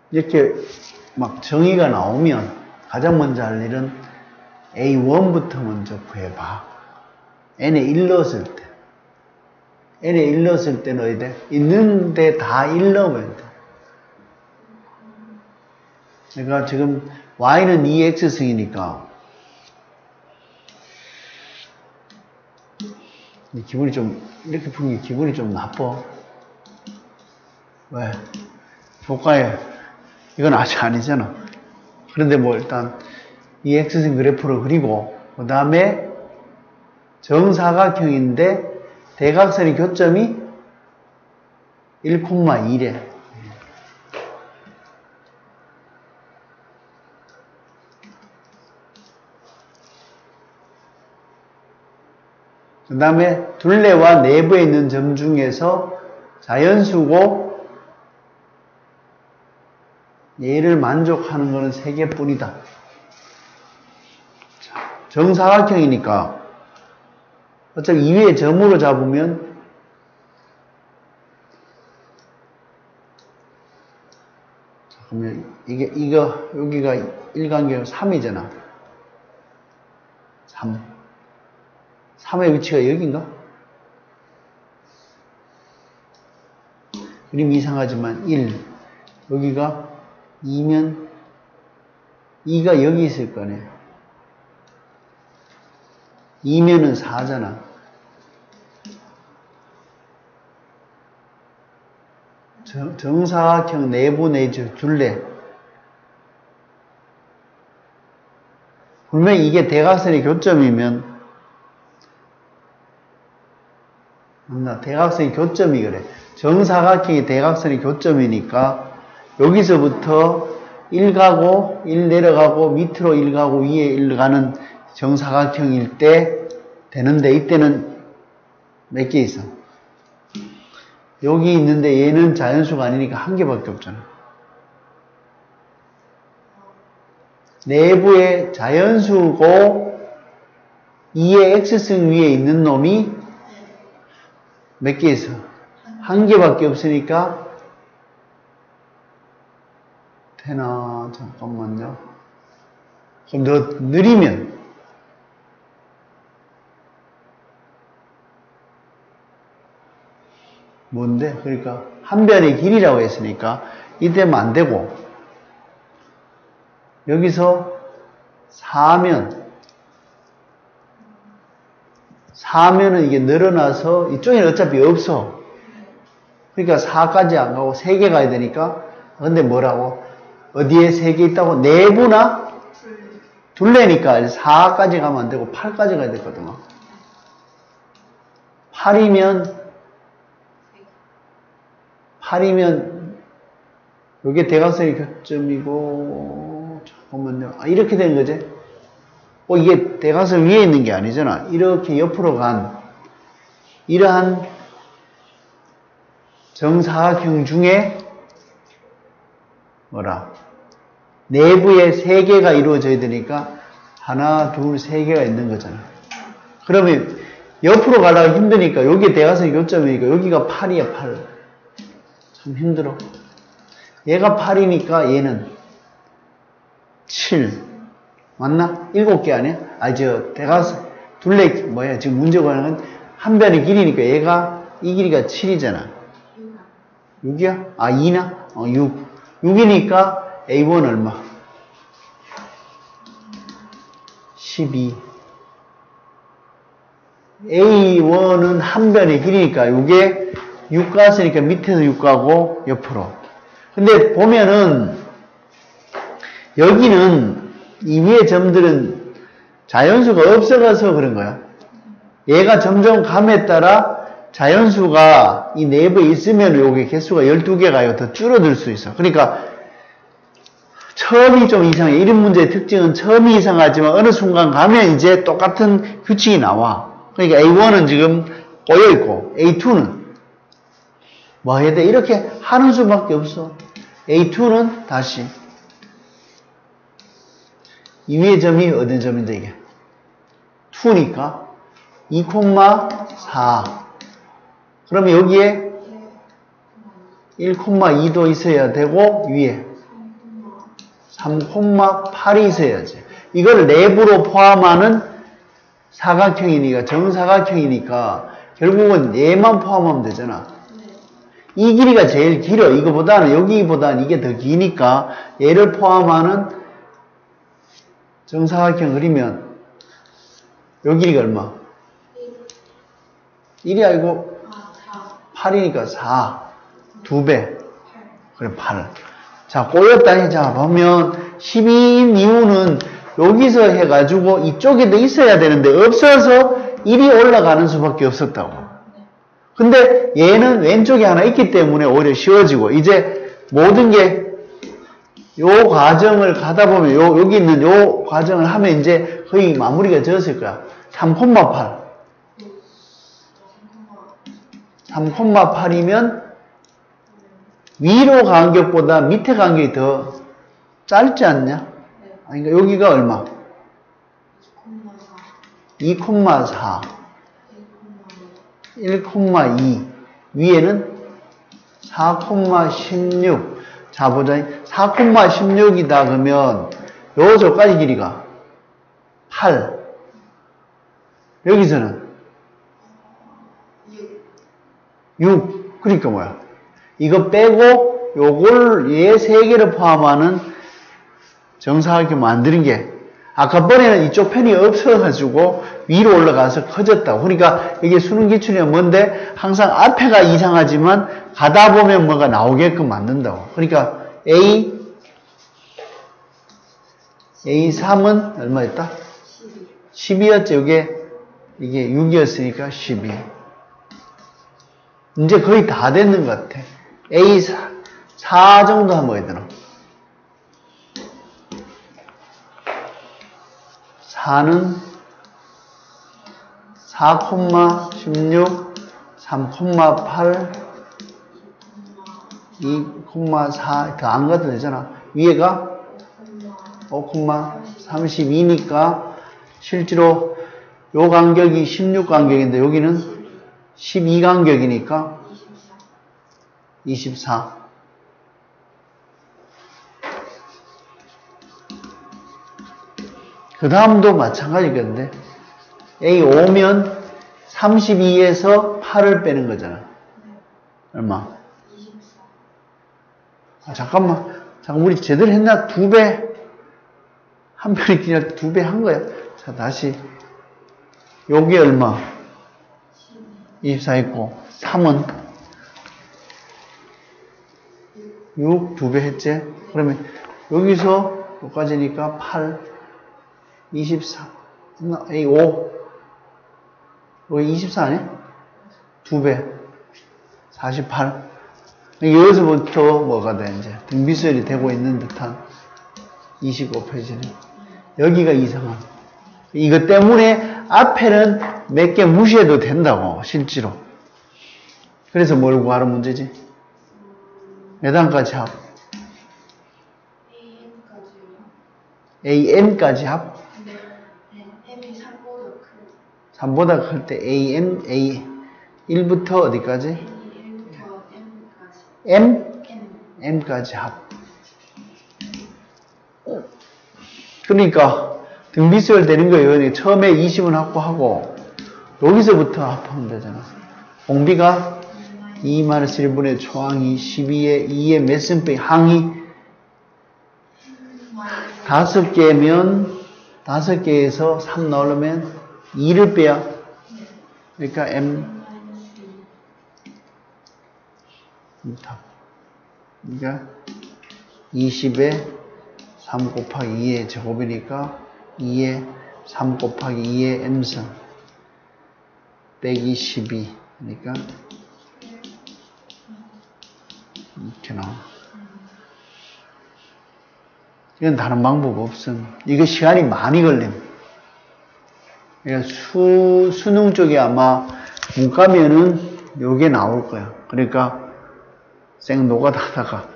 이렇게 막 정의가 나오면 가장 먼저 할 일은 A1부터 먼저 구해봐. n에 1 넣었을 때. n에 1 넣었을 때 넣어야 돼. 있는데 다 1 넣으면 돼. 그러니까 지금 y는 2x승이니까 기분이 좀 이렇게 푸는 게 기분이 좀 나빠. 왜? 조가에 이건 아직 아니잖아. 그런데 뭐 일단 이 x승 그래프를 그리고 그 다음에 정사각형인데 대각선의 교점이 1,2래. 그 다음에 둘레와 내부에 있는 점 중에서 자연수고 얘를 만족하는 것은 3개뿐이다. 정사각형이니까 어차피 2위의 점으로 잡으면 잠깐만 이거 여기가 1간격 3이잖아. 3의 위치가 여긴가? 그림 이상하지만 1 여기가 2면 2가 여기 있을 거네. 2면은 4잖아. 정사각형 내부 내지 둘레. 분명히 이게 대각선의 교점이면 맞나? 대각선의 교점이 그래. 정사각형이 대각선의 교점이니까 여기서부터 1 가고 1 내려가고 밑으로 1 가고 위에 1 가는 정사각형일 때 되는데 이때는 몇 개 있어? 여기 있는데 얘는 자연수가 아니니까 한 개밖에 없잖아. 내부에 자연수고 2의 x승 위에 있는 놈이 몇 개 있어? 한 개밖에 없으니까 되나? 잠깐만요. 그럼 너 느리면 뭔데? 그러니까 한 변의 길이라고 했으니까 이때면 안 되고 여기서 4면은 이게 늘어나서 이쪽에는 어차피 없어. 그러니까 4까지 안 가고 3개 가야 되니까 근데 뭐라고? 어디에 3개 있다고? 내부나? 둘레니까 4까지 가면 안 되고 8까지 가야 되거든. 8이면 이게 대각선의 교점이고 잠깐만요. 이렇게 되는 거지? 이게 대각선 위에 있는 게 아니잖아. 이렇게 옆으로 간 이러한 정사각형 중에 뭐라? 내부에 3개가 이루어져야 되니까 하나, 둘, 3개가 있는 거잖아. 그러면 옆으로 가려고 힘드니까 여기에 대각선의 교점이니까 여기가 8이야, 8. 참 힘들어. 얘가 8이니까 얘는 7. 맞나? 7개 아니야? 대각선, 둘레, 지금 문제가 하는 건 한 변의 길이니까 얘가, 이 길이가 7이잖아. 6이야? 2나? 6. 6이니까 A1 얼마? 12. A1은 한 변의 길이니까 이게 6 갔으니까 밑에서 6 가고 옆으로. 근데 보면은 여기는 이 위에 점들은 자연수가 없어가서 그런 거야. 얘가 점점 감에 따라 자연수가 이 내부에 있으면 요게 개수가 12개가 더 줄어들 수 있어. 그러니까 처음이 좀 이상해. 이런 문제의 특징은 처음이 이상하지만 어느 순간 가면 이제 똑같은 규칙이 나와. 그러니까 A1은 지금 꼬여있고 A2는 뭐 해야 돼? 이렇게 하는 수밖에 없어. A2는 다시 이 위의 점이 어떤 점인데 이게 2니까 2,4 그러면 여기에 1,2도 있어야 되고 위에 3,8이 있어야지. 이걸 내부로 포함하는 사각형이니까, 정사각형이니까, 결국은 얘만 포함하면 되잖아. 이 길이가 제일 길어. 이거보다는, 여기보다는 이게 더 기니까, 얘를 포함하는 정사각형 그리면, 요 길이가 얼마? 1이 아니고, 8이니까 4. 2배. 그래, 8. 자, 꼬였다니. 자, 보면, 12인 이유는 여기서 해가지고 이쪽에도 있어야 되는데, 없어서 1이 올라가는 수밖에 없었다고. 근데 얘는 왼쪽에 하나 있기 때문에 오히려 쉬워지고, 이제 모든 게 요 과정을 가다 보면, 여기 있는 요 과정을 하면 이제 거의 마무리가 되었을 거야. 3,8. 3,8이면 위로 간격보다 밑에 간격이 더 짧지 않냐? 그러니까 여기가 얼마? 2,4. 1,2. 위에는 4,16. 자, 보자. 4,16이다 그러면 요 저까지 길이가 8. 여기서는 6. 그러니까 뭐야? 이거 빼고 요걸 얘 세 개를 포함하는 정사각형 만드는 게 아까 번에는 이쪽 편이 없어가지고 위로 올라가서 커졌다고. 그러니까 이게 수능 기출이 뭔데 항상 앞에가 이상하지만 가다 보면 뭐가 나오게끔 만든다고. 그러니까 A3은 얼마였다? 12였죠. 이게 6이었으니까 12. 이제 거의 다 됐는 것 같아. A4 정도 하면 뭐가 되나? 4는 4,16, 3,8, 2,4 더 안 가도 되잖아. 위에가 5,32니까 실제로 요 간격이 16 간격인데 여기는 12 간격이니까 24. 그 다음도 마찬가지겠는데 A5면 32에서 8을 빼는 거잖아. 얼마? 잠깐만 우리 제대로 했나? 2배 한 편이 그냥 2배 한 거야. 자, 다시 여기 얼마? 24 있고 3은 6 2배 했지? 그러면 여기서 여기까지니까 8 24 A5 여기 24 아니야? 2배 48 여기서부터 뭐가 돼 이제 등비수열이 되고 있는 듯한 25페이지는 여기가 이상한 이것 때문에 앞에는 몇 개 무시해도 된다고 실제로. 그래서 뭘 구하는 문제지? 몇 단까지 합? AN까지 합? 네, M이 3보다 크고 3보다 클 때 AN, A 1부터 어디까지? 1부터 M까지 M? M까지 합. 그러니까 등비수열 되는 거예요. 처음에 20은 확보하고 여기서부터 합하면 되잖아. 공비가 2-1분의 초항이 12에 2의 몇 승배 항이 5개면 5개에서 3 넣으려면 2를 빼야 그러니까 M 그러니까 20에 3 곱하기 2의 제곱이니까 2에 3 곱하기 2의 M승 빼기 12 그러니까 이렇게 나와. 이건 다른 방법 없음. 이거 시간이 많이 걸림. 그러니까 수능 쪽에 아마 문과면은 요게 나올 거야. 그러니까 생 노가다다가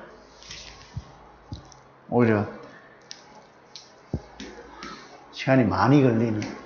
오히려 시간이 많이 걸리는.